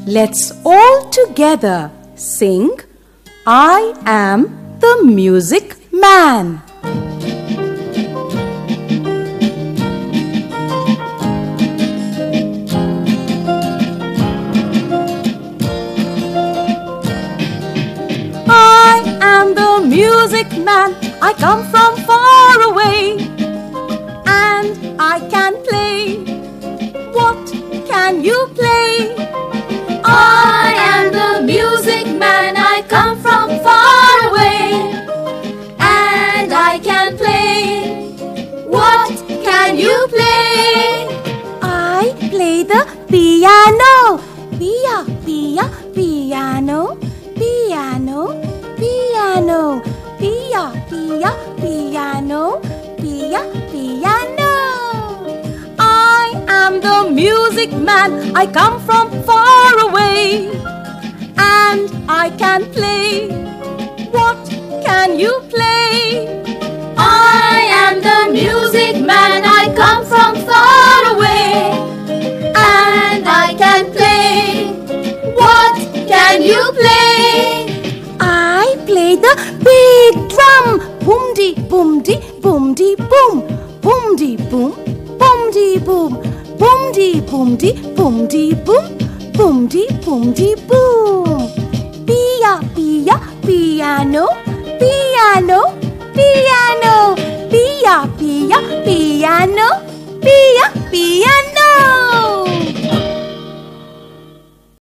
Let's all together sing, I am the music man. I am the music man, I come from far away, and I can play. What can you play? I am the music man, I come from far away, and I can play. What can you play? I play the piano. Piano, piano, piano, piano, piano, piano. I am the music man, I come from far away, and I can play. What can you play? I am the music man, I come from far away, and I can play. What can you play? I play the big drum. Boomdi, boomdi, boomdi, boom. Boomdi, boom, boomdi, boom. Boomdi, boomdi, boomdi, boom. Boomdi, boomdi, boom. Pia, pia, piano, piano, piano. Pia, pia, piano, pia, piano.